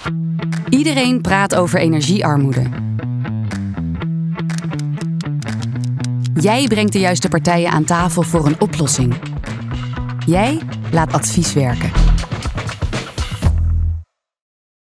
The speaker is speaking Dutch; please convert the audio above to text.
Iedereen praat over energiearmoede. Jij brengt de juiste partijen aan tafel voor een oplossing. Jij laat advies werken.